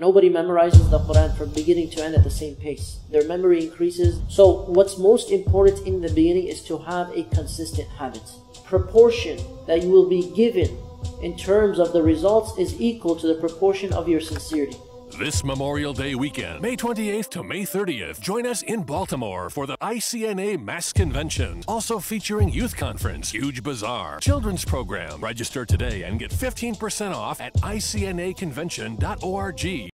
Nobody memorizes the Quran from beginning to end at the same pace. Their memory increases. So what's most important in the beginning is to have a consistent habit. Proportion that you will be given in terms of the results is equal to the proportion of your sincerity. This Memorial Day weekend, May 28th to May 30th, join us in Baltimore for the ICNA-MAS convention. Also featuring youth conference, huge bazaar, children's program. Register today and get 15% off at icnaconvention.org.